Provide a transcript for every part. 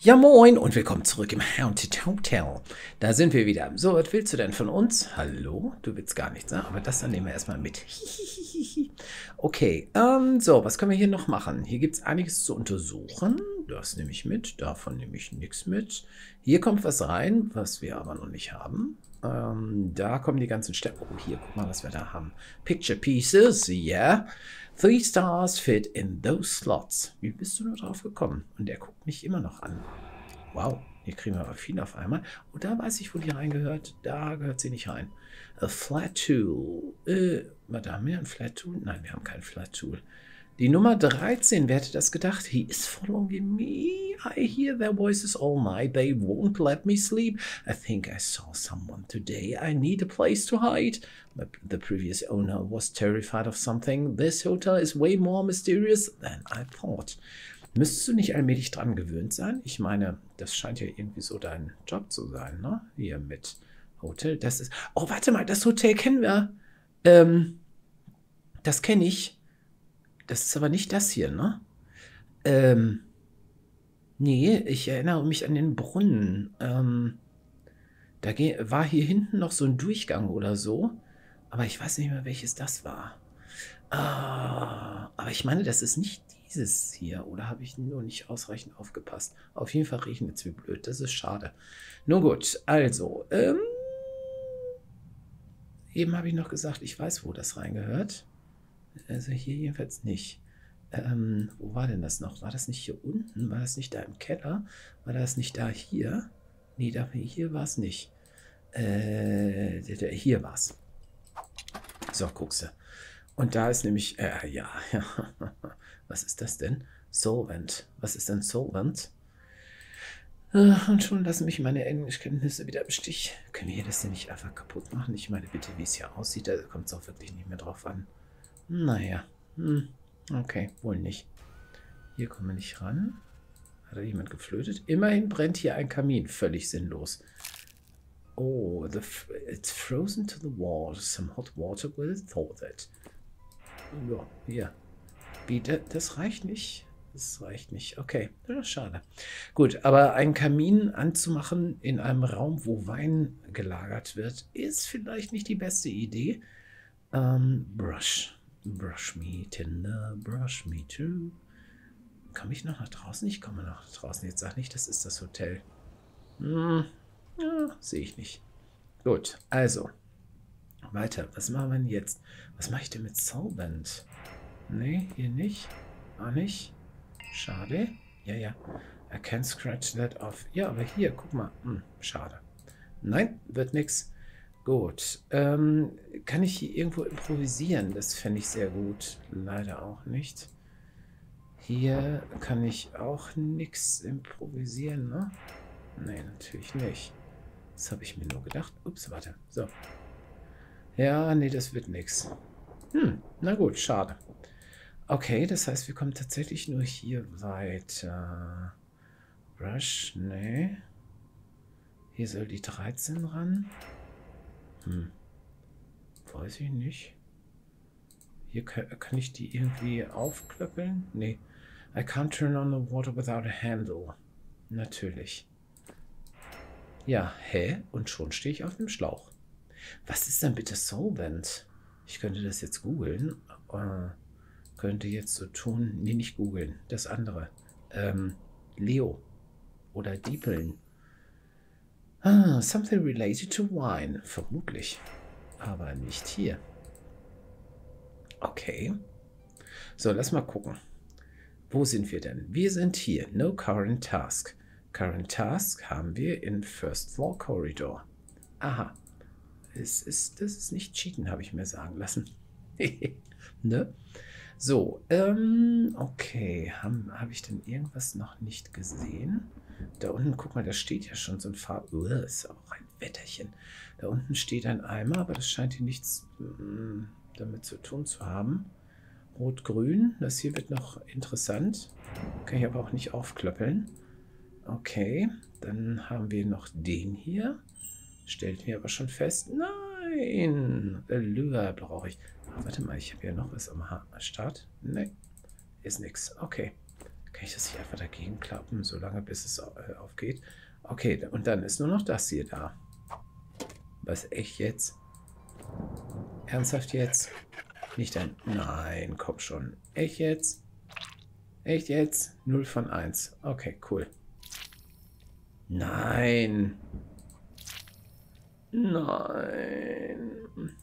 Ja, moin und willkommen zurück im Haunted Hotel. Da sind wir wieder. So, was willst du denn von uns? Hallo? Du willst gar nichts, ne? Aber das dann nehmen wir erstmal mit. Okay, so, was können wir hier noch machen? Hier gibt es einiges zu untersuchen. Das nehme ich mit, davon nehme ich nichts mit. Hier kommt was rein, was wir aber noch nicht haben. Da kommen die ganzen Sterne. Oh, hier, guck mal, was wir da haben. Picture Pieces, yeah. 3 stars fit in those slots. Wie bist du nur drauf gekommen? Und der guckt mich immer noch an. Wow, hier kriegen wir aber viel auf einmal. Und da weiß ich, wo die reingehört. Da gehört sie nicht rein. A Flat Tool. Warte, haben wir ein Flat Tool? Nein, wir haben kein Flat Tool. Die Nummer 13, wer hätte das gedacht? He is following me. I hear their voices all night. They won't let me sleep. I think I saw someone today. I need a place to hide. The previous owner was terrified of something. This hotel is way more mysterious than I thought. Müsstest du nicht allmählich dran gewöhnt sein? Ich meine, das scheint ja irgendwie so dein Job zu sein, ne? Hier mit Hotel. Das ist. Oh, warte mal, das Hotel kennen wir. Das kenne ich. Das ist aber nicht das hier, ne? Nee, ich erinnere mich an den Brunnen. Da war hier hinten noch so ein Durchgang oder so. Aber ich weiß nicht mehr, welches das war. Aber ich meine, das ist nicht dieses hier. Oder habe ich nur nicht ausreichend aufgepasst? Auf jeden Fall regnet es wie blöd. Das ist schade. Nur gut, also. Eben habe ich noch gesagt, ich weiß, wo das reingehört. Also hier jedenfalls nicht. Wo war denn das noch? War das nicht hier unten? War das nicht da im Keller? War das nicht da hier? Nee, hier war es nicht. Hier war es. So, guckst du. Und da ist nämlich, ja. Was ist das denn? Solvent. Was ist denn Solvent? Und schon lassen mich meine Englischkenntnisse wieder im Stich. Können wir hier das denn nicht einfach kaputt machen? Ich meine, bitte, wie es hier aussieht, da kommt es auch wirklich nicht mehr drauf an. Naja, okay, wohl nicht. Hier kommen wir nicht ran. Hat da jemand geflötet? Immerhin brennt hier ein Kamin. Völlig sinnlos. Oh, it's frozen to the wall. Some hot water will thaw that. Ja, hier. Das reicht nicht. Das reicht nicht. Okay, ja, schade. Gut, aber einen Kamin anzumachen in einem Raum, wo Wein gelagert wird, ist vielleicht nicht die beste Idee. Brush. Brush me, Tinder, brush me too. Komme ich noch nach draußen? Ich komme noch nach draußen. Jetzt sag nicht, das ist das Hotel. Ja, sehe ich nicht. Gut, also. Weiter. Was machen wir denn jetzt? Was mache ich denn mit Solvent? Nee, hier nicht. Auch nicht. Schade. Ja. I can scratch that off. Ja, aber hier, guck mal. Schade. Nein, wird nix. Gut. Kann ich hier irgendwo improvisieren? Das fände ich sehr gut. Leider auch nicht. Hier kann ich auch nichts improvisieren, ne? Nee, natürlich nicht. Das habe ich mir nur gedacht. Ups, warte. So. Ja, nee, das wird nichts. Na gut, schade. Okay, das heißt, wir kommen tatsächlich nur hier weiter. Brush, nee. Hier soll die 13 ran. Weiß ich nicht. Hier kann ich die irgendwie aufklöppeln? Nee. I can't turn on the water without a handle. Natürlich. Ja, hä? Und schon stehe ich auf dem Schlauch. Was ist denn bitte Solvent? Ich könnte das jetzt googeln. Könnte jetzt so tun. Nee, nicht googeln. Das andere. Leo. Oder Diepeln. Something related to wine. Vermutlich. Aber nicht hier. Okay. So, lass mal gucken. Wo sind wir denn? Wir sind hier. No current task. Current task haben wir in First Floor Corridor. Aha. Das ist nicht cheaten, habe ich mir sagen lassen. Ne? So, okay. Habe ich denn irgendwas noch nicht gesehen? Da unten, guck mal, da steht ja schon so ein ist auch ein Wetterchen. Da unten steht ein Eimer, aber das scheint hier nichts damit zu tun zu haben. Rot-Grün, das hier wird noch interessant. Kann ich aber auch nicht aufklöppeln. Okay, dann haben wir noch den hier. Stellt mir aber schon fest. Nein, Allure brauche ich. Warte mal, ich habe ja noch was am Start. Ne, ist nix. Okay, Kann ich das hier einfach dagegen klappen, solange bis es aufgeht? Okay, und dann ist nur noch das hier da. Was, echt jetzt? Ernsthaft jetzt? Nicht ein... Nein, komm schon. Echt jetzt? Echt jetzt? 0 von 1. Okay, cool. Nein. Nein.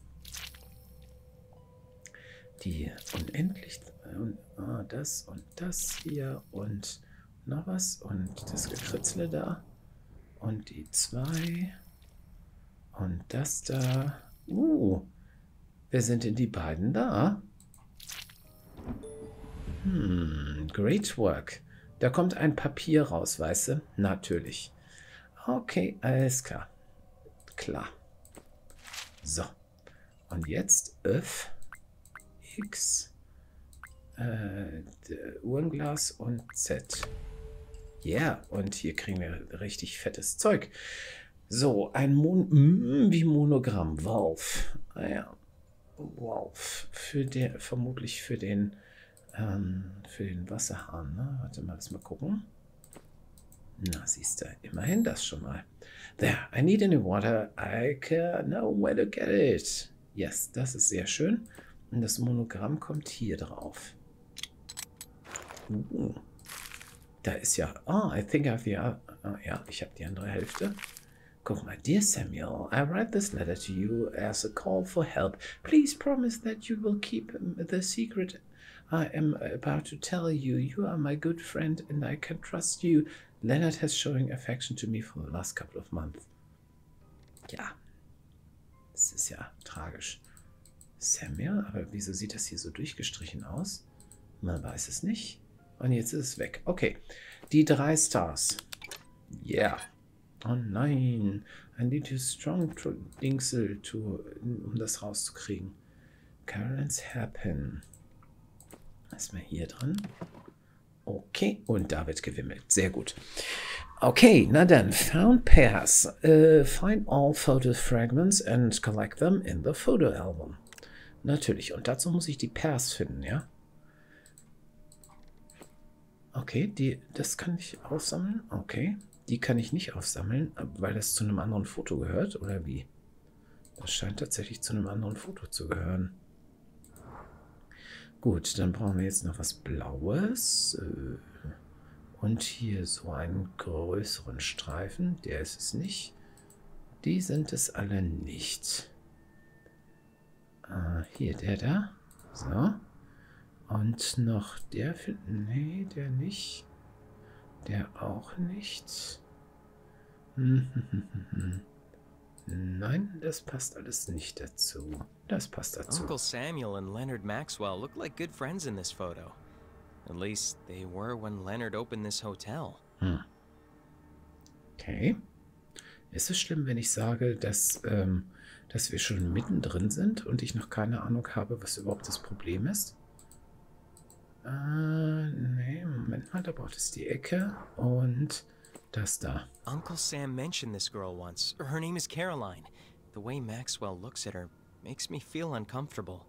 Die unendlich... das und das hier und noch was und das Gekritzle da und die 2 und das da. Wer sind denn die beiden da? Great work. Da kommt ein Papier raus, weißt du? Natürlich. Okay, alles klar. Klar. So. Und jetzt F, X, Uhrenglas und Z. Ja, yeah, und hier kriegen wir richtig fettes Zeug. So, ein wie Monogramm. Wolf. Ja. Wolf. Vermutlich für den Wasserhahn. Ne? Warte mal, lass mal gucken. Na, siehst du, immerhin das schon mal. There, I need any water. I can know where to get it. Yes, das ist sehr schön. Und das Monogramm kommt hier drauf. Da ist ja... Oh, I think I have the... ja, ich habe die andere Hälfte. Guck mal. Dear Samuel, I write this letter to you as a call for help. Please promise that you will keep the secret I am about to tell you. You are my good friend and I can trust you. Leonard has showing affection to me for the last couple of months. Ja. Das ist ja tragisch. Samuel, aber wieso sieht das hier so durchgestrichen aus? Man weiß es nicht. Und jetzt ist es weg. Okay. Die 3 Stars. Yeah. Oh nein. I need to strong Dingsel, um das rauszukriegen. Carolyn's Hairpin. Erstmal hier dran. Okay. Und da wird gewimmelt. Sehr gut. Okay, na dann. Found pairs. Find all photo fragments and collect them in the photo album. Natürlich. Und dazu muss ich die Pairs finden, ja? Okay, das kann ich aufsammeln. Okay, die kann ich nicht aufsammeln, weil das zu einem anderen Foto gehört, oder wie? Das scheint tatsächlich zu einem anderen Foto zu gehören. Gut, dann brauchen wir jetzt noch was Blaues. Und hier so einen größeren Streifen. Der ist es nicht. Die sind es alle nicht. Hier, der da. So. Und noch der, nee, der nicht. Der auch nicht. Nein, das passt alles nicht dazu. Das passt dazu. Uncle Samuel and Leonard Maxwell look like good friends in this photo. At least they were when Leonard opened this hotel. Okay. Ist es schlimm, wenn ich sage, dass wir schon mittendrin sind und ich noch keine Ahnung habe, was überhaupt das Problem ist? Nee, Moment mal, da braucht es die Ecke und das da. Uncle Sam mentioned this girl once. Her name is Caroline. The way Maxwell looks at her makes me feel uncomfortable.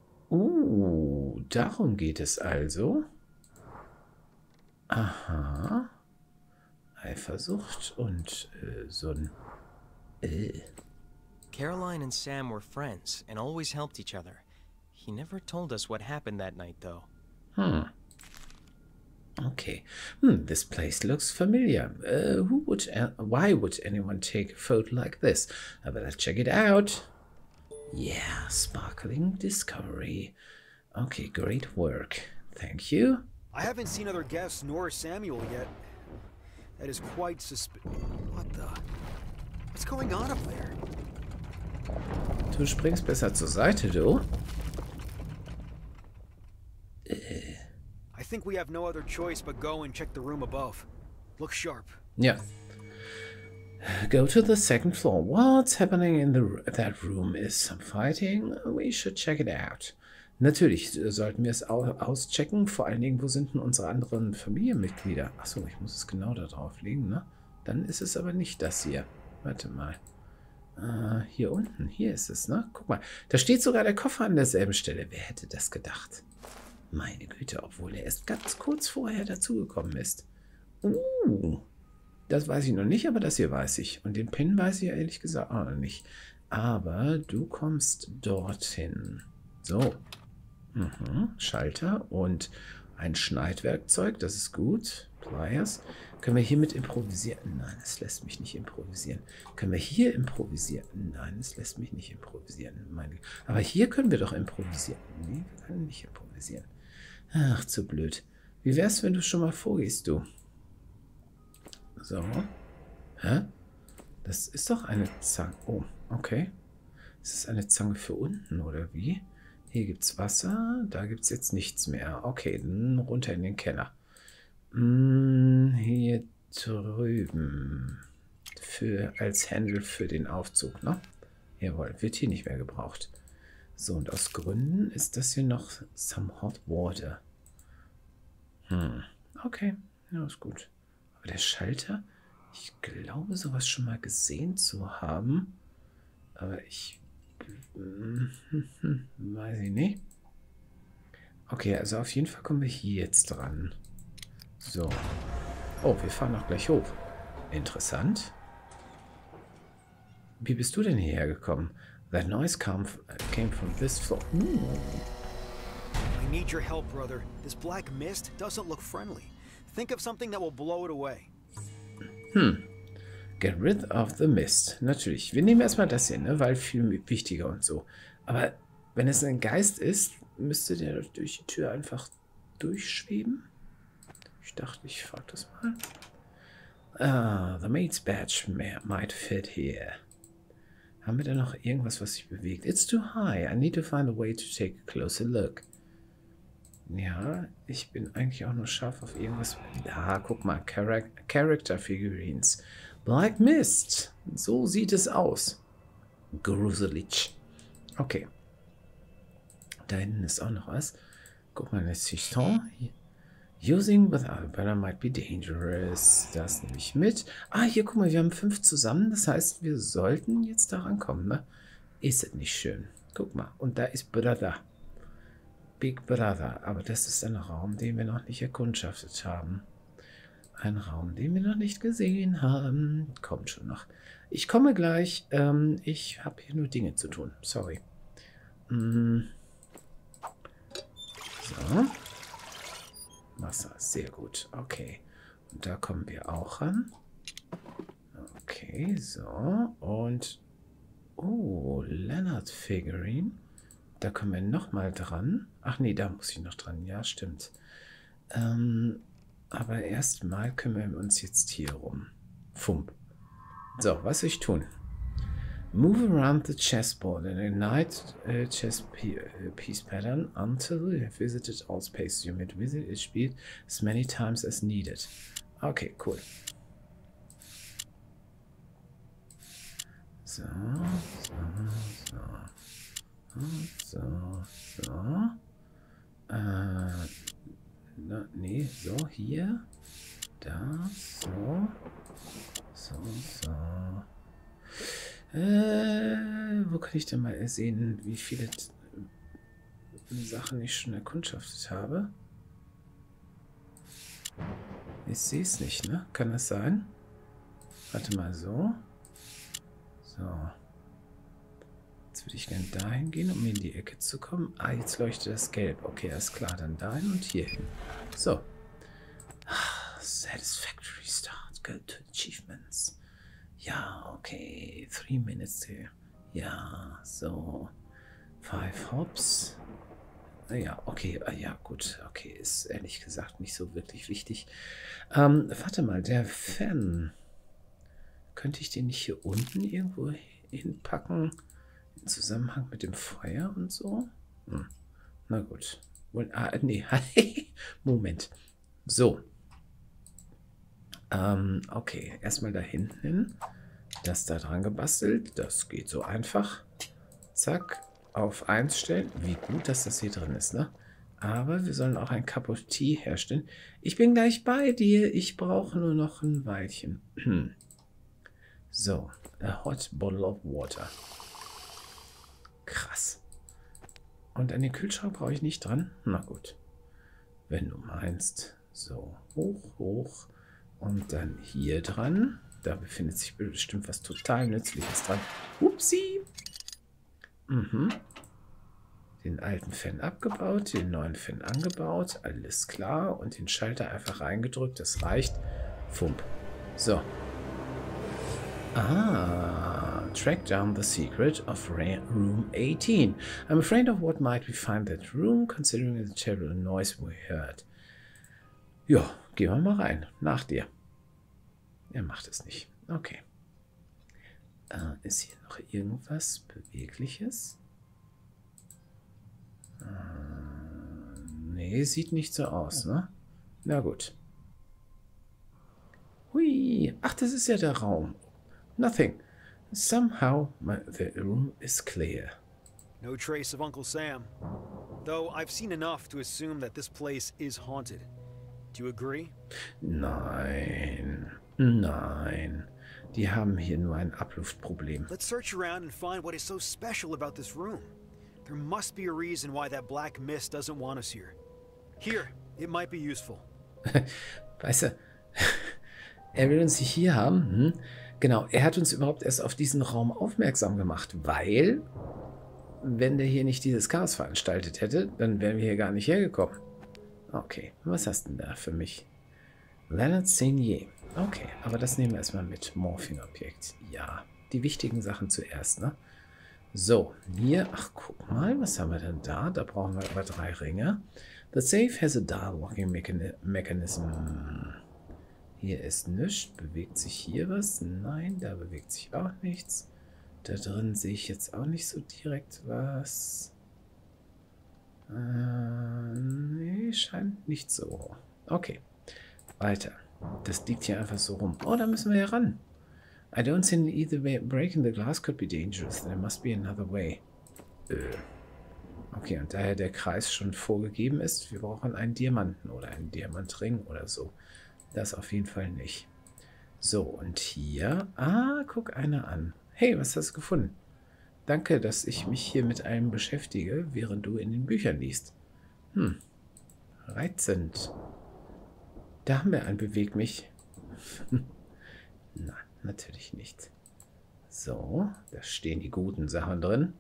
Darum geht es also. Aha. Eifersucht und so ein... Caroline and Sam were friends and always helped each other. He never told us what happened that night, though. Okay. This place looks familiar. Why would anyone take a photo like this? I better check it out. Yeah, sparkling discovery. Okay, great work. Thank you. I haven't seen other guests nor Samuel yet. That is quite What the? What's going on up there? Du springst besser zur Seite, du. I think we have no other choice but go and check the room above. Look sharp. Ja. Go to the second floor. What's happening in that room? Is some fighting? We should check it out. Natürlich sollten wir es auschecken. Vor allen Dingen, wo sind denn unsere anderen Familienmitglieder? Achso, ich muss es genau da drauf legen, ne? Dann ist es aber nicht das hier. Warte mal. Hier unten. Hier ist es, ne? Guck mal. Da steht sogar der Koffer an derselben Stelle. Wer hätte das gedacht? Meine Güte, obwohl er erst ganz kurz vorher dazugekommen ist. Das weiß ich noch nicht, aber das hier weiß ich. Und den Pin weiß ich ja ehrlich gesagt auch noch nicht. Aber du kommst dorthin. So. Schalter und ein Schneidwerkzeug, das ist gut. Pliers. Können wir hiermit improvisieren? Nein, es lässt mich nicht improvisieren. Können wir hier improvisieren? Nein, es lässt mich nicht improvisieren. Aber hier können wir doch improvisieren. Nee, wir können nicht improvisieren. Ach, zu blöd. Wie wär's, wenn du schon mal vorgehst, du? So. Hä? Das ist doch eine Zange. Oh, okay. Ist das eine Zange für unten, oder wie? Hier gibt's Wasser. Da gibt's jetzt nichts mehr. Okay, dann runter in den Keller. Hier drüben. Als Handle für den Aufzug, ne? Jawohl, wird hier nicht mehr gebraucht. So, und aus Gründen ist das hier noch some hot water. Okay, ja, ist gut. Aber der Schalter, ich glaube, sowas schon mal gesehen zu haben. Aber ich weiß ich nicht. Okay, also auf jeden Fall kommen wir hier jetzt dran. So. Oh, wir fahren auch gleich hoch. Interessant. Wie bist du denn hierher gekommen? That noise came from this floor. I need your help, brother. This black mist doesn't look friendly. Think of something that will blow it away. Get rid of the mist. Natürlich. Wir nehmen erstmal das hier, ne? Weil viel wichtiger und so. Aber wenn es ein Geist ist, müsste der durch die Tür einfach durchschweben? Ich dachte, ich frage das mal. The maid's badge might fit here. Haben wir da noch irgendwas, was sich bewegt? It's too high. I need to find a way to take a closer look. Ja, ich bin eigentlich auch nur scharf auf irgendwas. Da, guck mal. Character Figurines. Black Mist. So sieht es aus. Gruselig. Okay. Da hinten ist auch noch was. Guck mal, das System. Using without a banner might be dangerous. Das nehme ich mit. Ah, hier, guck mal, wir haben 5 zusammen. Das heißt, wir sollten jetzt da rankommen, ne? Ist das nicht schön? Guck mal. Und da ist Brother. Big Brother. Aber das ist ein Raum, den wir noch nicht erkundschaftet haben. Ein Raum, den wir noch nicht gesehen haben. Kommt schon noch. Ich komme gleich. Ich habe hier nur Dinge zu tun. Sorry. So. Wasser, sehr gut. Okay. Und da kommen wir auch ran. Okay, so. Und oh, Leonard Figurine. Da kommen wir nochmal dran. Ach nee, da muss ich noch dran. Ja, stimmt. Aber erstmal kümmern wir uns jetzt hier rum. Fump. So, was soll ich tun? Move around the chessboard and ignite chess piece pattern until you have visited all spaces. You may visit each piece as many times as needed. Okay, cool. So, nee, so, hier. Da, so. Wo kann ich denn mal sehen, wie viele Sachen ich schon erkundschaftet habe? Ich sehe es nicht, ne? Kann das sein? Warte mal, so. So. Jetzt würde ich gerne dahin gehen, um in die Ecke zu kommen. Ah, jetzt leuchtet das gelb. Okay, alles klar. Dann dahin und hier hin. So. Satisfactory start. Go to achievements. Ja, okay. 3 minutes here. Ja, so. 5 Hops. Ja, okay. Ja, gut. Okay, ist ehrlich gesagt nicht so wirklich wichtig. Warte mal, der Fan. Könnte ich den nicht hier unten irgendwo hinpacken? Im Zusammenhang mit dem Feuer und so? Na gut. Nee. Moment. So. Okay, erstmal da hinten hin. Das da dran gebastelt. Das geht so einfach. Zack. Auf 1 stellen. Wie gut, dass das hier drin ist, ne? Aber wir sollen auch ein Cup of Tea herstellen. Ich bin gleich bei dir. Ich brauche nur noch ein Weilchen. So. A hot bottle of water. Krass. Und an den Kühlschrank brauche ich nicht dran? Na gut. Wenn du meinst. So, hoch, hoch. Und dann hier dran. Da befindet sich bestimmt was total Nützliches dran. Upsi. Den alten Fan abgebaut, den neuen Fan angebaut. Alles klar. Und den Schalter einfach reingedrückt. Das reicht. Fump. So. Ah, track down the secret of room 18. I'm afraid of what might we find that room, considering the terrible noise we heard. Ja, gehen wir mal rein. Nach dir. Er macht es nicht. Okay. Ist hier noch irgendwas Bewegliches? Nee, sieht nicht so aus, ne? Na gut. Hui. Ach, das ist ja der Raum. Nothing. Somehow the room is clear. No trace of Uncle Sam. Though I've seen enough to assume that this place is haunted. Do you agree? Nein. Nein. Die haben hier nur ein Abluftproblem. Let's search around and find what is so special about this room. There must be a reason why that black mist doesn't want us here. Here, it might be useful. Weißt du, er will uns hier haben. Genau, er hat uns überhaupt erst auf diesen Raum aufmerksam gemacht, weil, wenn der hier nicht dieses Chaos veranstaltet hätte, dann wären wir hier gar nicht hergekommen. Okay, was hast du denn da für mich? Leonard Senier. Okay, aber das nehmen wir erstmal mit. Morphing-Objekt. Ja, die wichtigen Sachen zuerst, ne? So, hier, ach guck mal, was haben wir denn da? Da brauchen wir aber 3 Ringe. The safe has a dial-locking mechanism. Hier ist nichts. Bewegt sich hier was? Nein, da bewegt sich auch nichts. Da drin sehe ich jetzt auch nicht so direkt was. Nee, scheint nicht so. Okay, weiter. Das liegt hier einfach so rum. Oh, da müssen wir ja ran. I don't think either way breaking the glass could be dangerous. There must be another way. Okay, und daher der Kreis schon vorgegeben ist, wir brauchen einen Diamanten oder einen Diamantring oder so. Das auf jeden Fall nicht. So, und hier... Ah, guck einer an. Hey, was hast du gefunden? Danke, dass ich mich hier mit allem beschäftige, während du in den Büchern liest. Reizend. Da haben wir einen Beweg mich. Nein, natürlich nicht. So, da stehen die guten Sachen drin.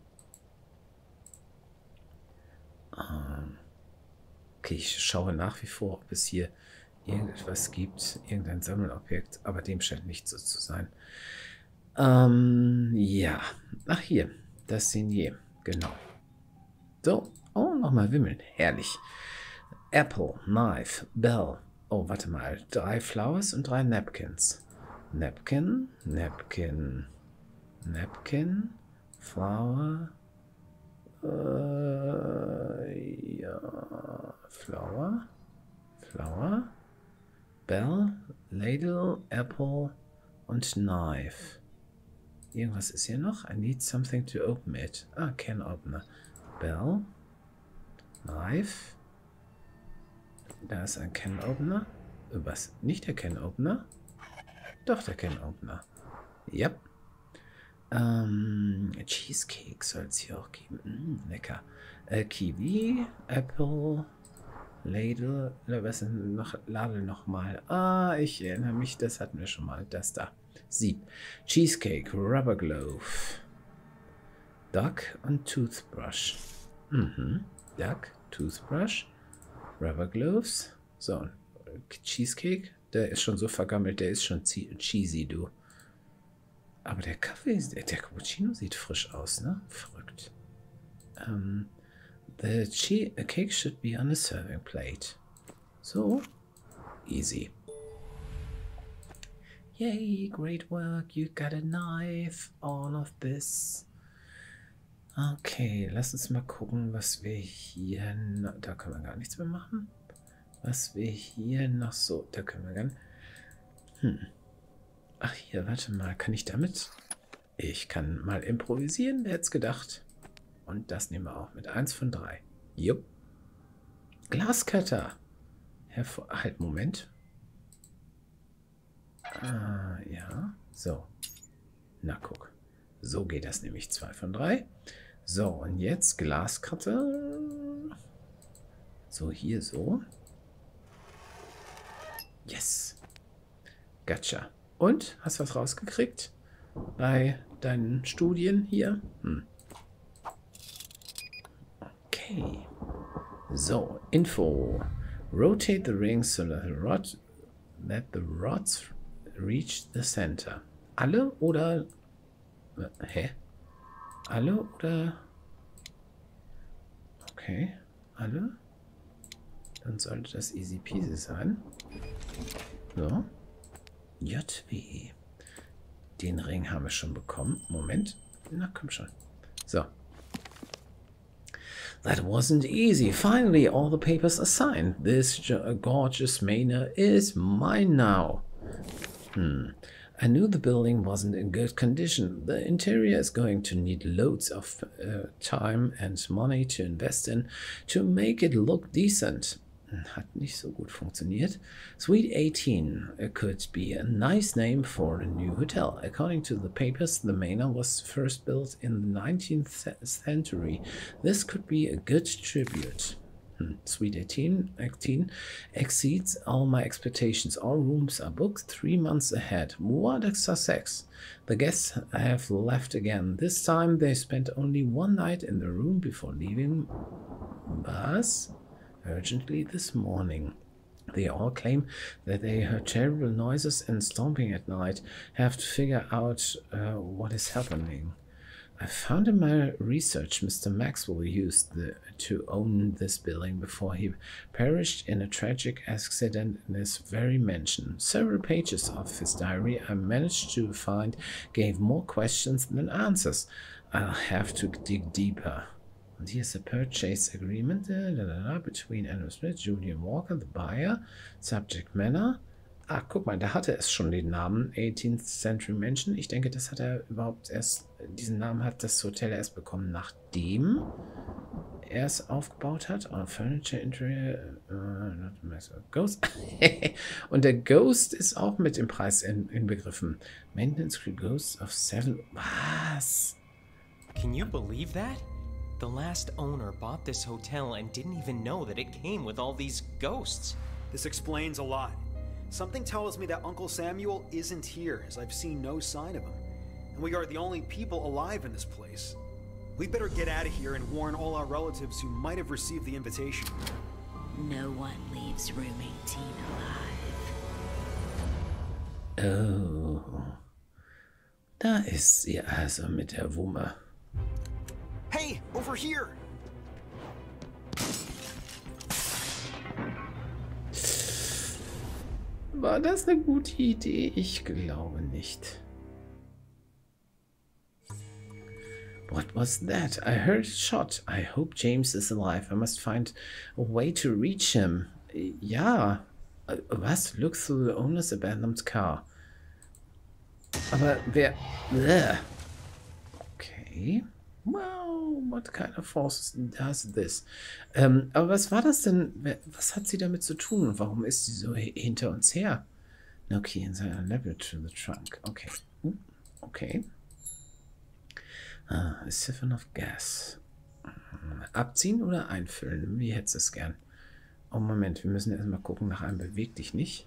Okay, ich schaue nach wie vor, ob es hier irgendetwas gibt, irgendein Sammelobjekt, aber dem scheint nicht so zu sein. Ja. Ach hier, das Signier, genau. So, oh, nochmal wimmeln, herrlich. Apple, Knife, Bell. Oh, warte mal, 3 Flowers und 3 Napkins. Napkin, Napkin, Napkin, Flower, ja, Flower, Flower, Bell, Ladle, Apple und Knife. Irgendwas ist hier noch? I need something to open it. Ah, Can Opener. Bell, Knife. Da ist ein Can Opener. Was? Nicht der Can Opener? Doch, der Can Opener. Yep. Cheesecake soll es hier auch geben. Lecker. Kiwi, Apple, Ladle, was ist noch? Ladle nochmal. Ah, ich erinnere mich, das hatten wir schon mal. Das da. Sieb. Cheesecake, Rubber Glove, Duck und Toothbrush. Duck, Toothbrush, Rubber Gloves. So, Cheesecake, der ist schon so vergammelt, der ist schon cheesy, du. Aber der Kaffee, der Cappuccino sieht frisch aus, ne? Verrückt. The cake should be on a serving plate. So, easy. Yay, great work, you got a knife, all of this. Okay, lass uns mal gucken, was wir hier... Da können wir gar nichts mehr machen. Was wir hier noch so... Da können wir gar... Ach hier, warte mal, kann ich damit... Ich kann mal improvisieren, wer hätte es gedacht. Und das nehmen wir auch mit 1 von 3. Jupp. Glascutter. Halt, Moment. Ja, so. Na, guck. So geht das nämlich 2 von 3. So, und jetzt Glascutter. So, hier so. Yes. Gotcha. Und? Hast du was rausgekriegt? Bei deinen Studien hier? Okay. So, Info. Rotate the rings so that the rods reach the center. Alle oder... Hä? Alle oder... Okay. Alle? Dann sollte das easy peasy sein. So. JW. Den Ring haben wir schon bekommen. Moment. Na, komm schon. So. That wasn't easy. Finally, all the papers are signed. This gorgeous manor is mine now. I knew the building wasn't in good condition. The interior is going to need loads of time and money to invest in to make it look decent. Hat nicht so gut funktioniert. Suite 18 could be a nice name for a new hotel. According to the papers, the manor was first built in the 19th century. This could be a good tribute. Suite 18 exceeds all my expectations. All rooms are booked 3 months ahead. What a success. The guests have left again. This time they spent only 1 night in the room before leaving bus urgently this morning. They all claim that they heard terrible noises and stomping at night. Have to figure out what is happening. I found in my research Mr. Maxwell used to own this building before he perished in a tragic accident in this very mansion. Several pages of his diary I managed to find gave more questions than answers. I'll have to dig deeper. And here's a purchase agreement between Andrew Smith, Julian Walker, the buyer, subject manor. Ah, guck mal, da hatte es schon den Namen 18th Century Mansion. Ich denke, das hat er überhaupt erst, diesen Namen hat das Hotel erst bekommen, nachdem er es aufgebaut hat. Furniture, Interior, Ghost. Und der Ghost ist auch mit im Preis inbegriffen. Maintenance Crew Ghosts of 7. Was? Can you believe that? The last owner bought this hotel and didn't even know that it came with all these ghosts. This explains a lot. Something tells me that Uncle Samuel isn't here, as I've seen no sign of him. And we are the only people alive in this place. We better get out of here and warn all our relatives who might have received the invitation. No one leaves room 18 alive. Oh. Da ist sie also mit der Wumme. Hey, over here! War das eine gute Idee? Ich glaube nicht. What was that? I heard a shot. I hope James is alive. I must find a way to reach him. Ja. Was? Look through the owner's abandoned car. Aber wer... Okay. Wow, what kind of forces does this? Aber was war das denn? Was hat sie damit zu tun? Und warum ist sie so hinter uns her? Okay, in seiner level to the trunk. Okay. Okay. A siphon of gas. Abziehen oder einfüllen? Wie hättest du es gern? Oh, Moment, wir müssen erstmal gucken nach einem Beweg dich nicht.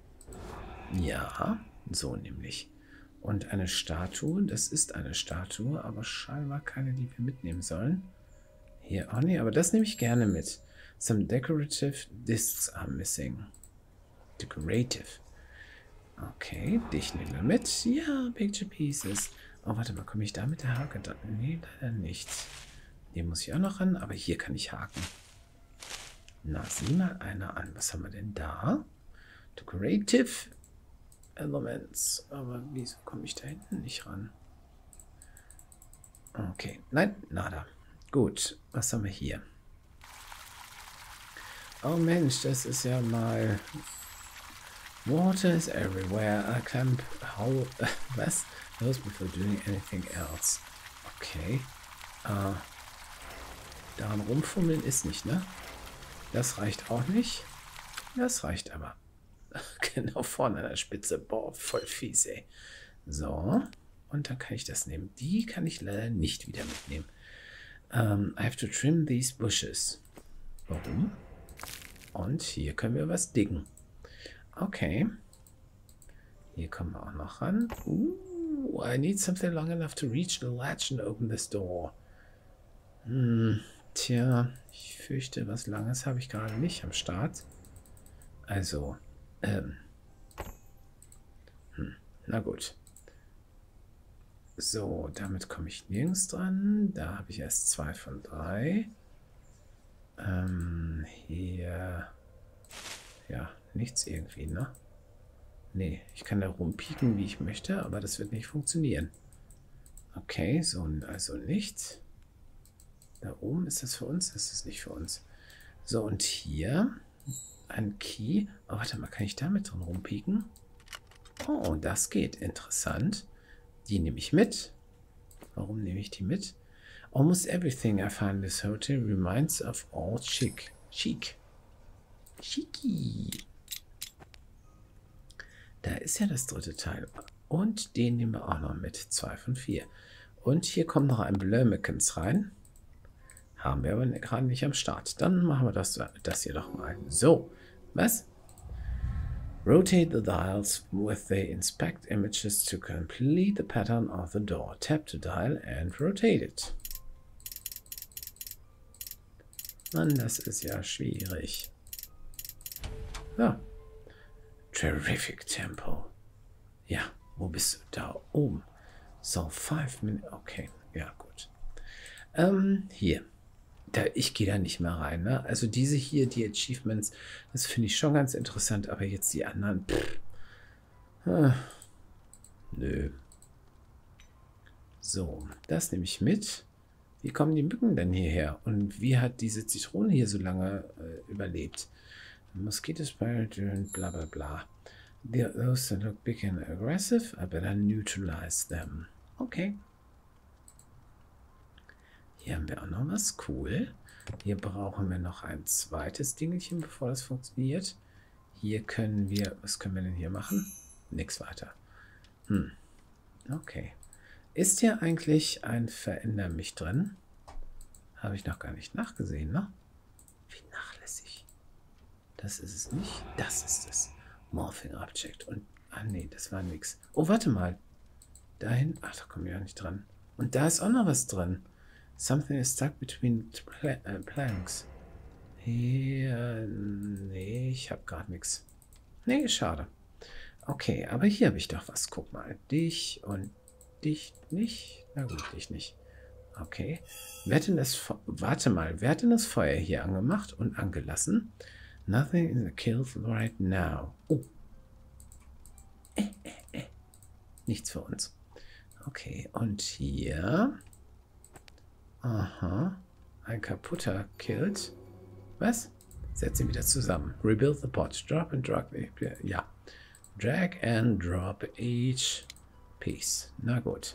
Ja, so nämlich. Und eine Statue, das ist eine Statue, aber scheinbar keine, die wir mitnehmen sollen. Hier, oh nee, aber das nehme ich gerne mit. Some decorative discs are missing. Decorative. Okay, dich nehmen wir mit. Ja, Picture Pieces. Oh, warte mal, komme ich da mit der Hake? Nee, leider nicht. Hier muss ich auch noch ran, aber hier kann ich haken. Na, sieh mal einer an. Was haben wir denn da? Decorative Elements. Aber wieso komme ich da hinten nicht ran? Okay, nein, nada. Gut, was haben wir hier? Oh Mensch, das ist ja mal... Water is everywhere. I camp how... was? Those before doing anything else. Okay. Daran rumfummeln ist nicht, ne? Das reicht auch nicht. Das reicht aber. Genau vorne an der Spitze. Boah, voll fies, ey. So. Und dann kann ich das nehmen. Die kann ich leider nicht wieder mitnehmen. I have to trim these bushes. Warum? Und hier können wir was diggen. Okay. Hier kommen wir auch noch ran. I need something long enough to reach the latch and open this door. Tja, ich fürchte, was Langes habe ich gerade nicht am Start. Also, na gut. So, damit komme ich nirgends dran. Da habe ich erst 2 von 3. Hier. Ja, nichts irgendwie, ne? Nee, ich kann da rumpieken, wie ich möchte, aber das wird nicht funktionieren. Okay, so, also nicht. Da oben ist das für uns, ist es nicht für uns. So, und hier ein Key. Oh, warte mal, kann ich damit drin rumpieken? Oh, das geht. Interessant. Die nehme ich mit. Warum nehme ich die mit? Almost everything I find in this hotel reminds of old chic. Chic. Chiki. Da ist ja das 3. Teil. Und den nehmen wir auch noch mit. 2 von 4. Und hier kommt noch ein Blömekens rein. Haben wir aber gerade nicht am Start. Dann machen wir das hier doch mal. So. Was? Rotate the dials with the inspect images to complete the pattern of the door. Tap the dial and rotate it. Mann, das ist ja schwierig. Ja. Terrific Tempo. Ja, wo bist du? Da oben. So, 5 Minuten. Okay, ja, gut. Hier. Ich gehe da nicht mehr rein, ne? Also diese hier, die Achievements, das finde ich schon ganz interessant, aber jetzt die anderen, nö. So, das nehme ich mit. Wie kommen die Mücken denn hierher? Und wie hat diese Zitrone hier so lange überlebt? Mosquitoes, and bla bla bla. Those that look big and aggressive, I better neutralize them. Okay. Hier haben wir auch noch was. Cool. Hier brauchen wir noch ein zweites Dingelchen, bevor das funktioniert. Hier können wir... Was können wir denn hier machen? Nix weiter. Okay. Ist hier eigentlich ein Veränder mich drin? Habe ich noch gar nicht nachgesehen, ne? Wie nachlässig. Das ist es nicht. Das ist es. Morphing Object. Und... Ah, nee, das war nix. Oh, warte mal. Dahin... Ach, da kommen wir ja nicht dran. Und da ist auch noch was drin. Something is stuck between planks. Hier, nee, ich habe gar nichts. Nee, schade. Okay, aber hier habe ich doch was. Guck mal, dich und dich nicht. Na gut, dich nicht. Okay. Wer hat denn das Warte mal, wer hat denn das Feuer hier angemacht und angelassen? Nothing in the kills right now. Oh. Nichts für uns. Okay, und hier... Aha. Ein kaputter Kilt. Was? Setz ihn wieder zusammen. Rebuild the pot. Drop and drag. Ja. Drag and drop each piece. Na gut.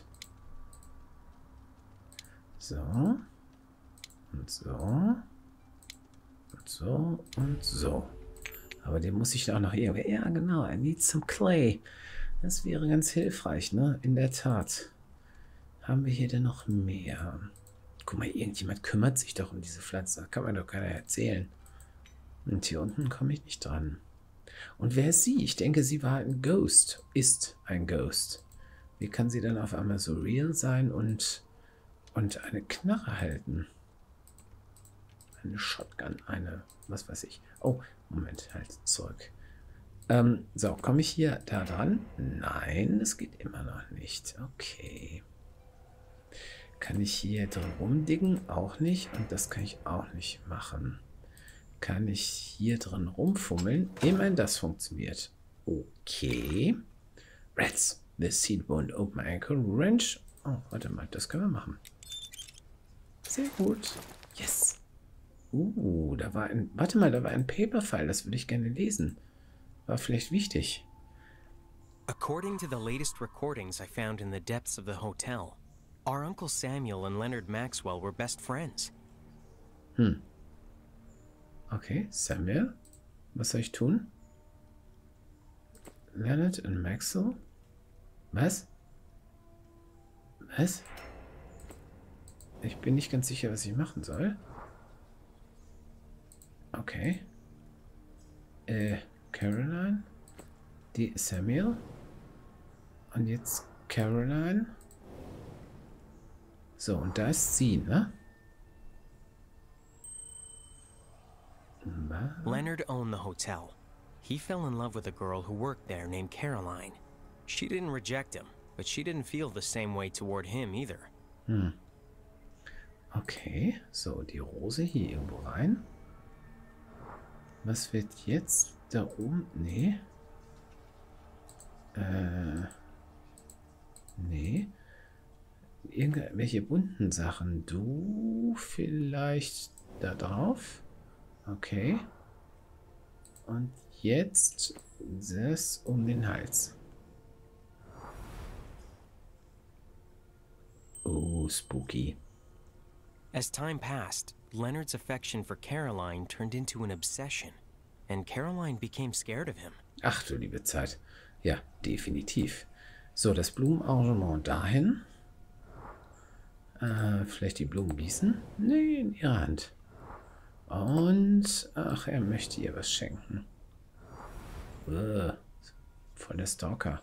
So. Und so. Und so. Und so. Aber den muss ich auch noch irgendwie... Ja, genau. I need some clay. Das wäre ganz hilfreich, ne? In der Tat. Haben wir hier denn noch mehr? Guck mal, irgendjemand kümmert sich doch um diese Pflanze. Da kann man doch keiner erzählen. Und hier unten komme ich nicht dran. Und wer ist sie? Ich denke, sie war ein Ghost. Ist ein Ghost. Wie kann sie dann auf einmal so real sein und eine Knarre halten? Eine Shotgun, eine, was weiß ich. Oh, Moment, halt zurück. So, komme ich hier da dran? Nein, das geht immer noch nicht. Okay. Kann ich hier drin rumdiggen? Auch nicht. Und das kann ich auch nicht machen. Kann ich hier drin rumfummeln? Immerhin das funktioniert. Okay. Rats. This seed won't open my ankle wrench. Oh, warte mal. Das können wir machen. Sehr gut. Yes. Da war ein... Warte mal, da war ein Paperfile. Das würde ich gerne lesen. War vielleicht wichtig. According to the latest recordings I found in the depths of the hotel, our Uncle Samuel and Leonard Maxwell were best friends. Okay, Samuel. Was soll ich tun? Leonard und Maxwell? Was? Was? Ich bin nicht ganz sicher, was ich machen soll. Okay. Caroline? Die Samuel. Und jetzt Caroline. So, und da ist sie, ne? Leonard owned the hotel. He fell in love with a girl who worked there named Caroline. She didn't reject him, but she didn't feel the same way toward him either. Okay, so, die Rose hier irgendwo rein. Was wird jetzt da oben? Nee. Nee. Irgendwelche bunten Sachen. Du vielleicht da drauf? Okay. Und jetzt das um den Hals. Oh, spooky. As time passed, Leonard's affection for Caroline turned into an obsession, and Caroline became scared of him. Ach du liebe Zeit. Ja, definitiv. So, das Blumenarrangement dahin. Vielleicht die Blumen gießen? Nee, in ihrer Hand. Und, ach, er möchte ihr was schenken. Voll der Stalker.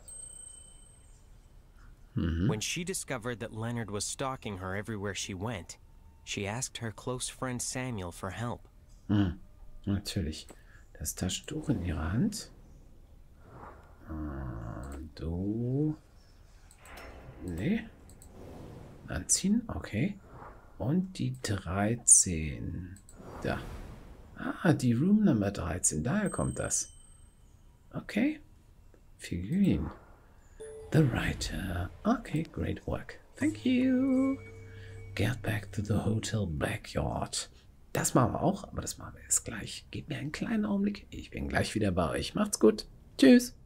When she discovered that Leonard was stalking her everywhere she went, she asked her close friend Samuel for help. Natürlich. Das Taschentuch in ihrer Hand. Du. Nee. Anziehen, okay. Und die 13. Da. Ah, die Room Number 13. Daher kommt das. Okay. Figurine. The writer. Okay, great work. Thank you. Get back to the hotel backyard. Das machen wir auch, aber das machen wir jetzt gleich. Gebt mir einen kleinen Augenblick. Ich bin gleich wieder bei euch. Macht's gut. Tschüss.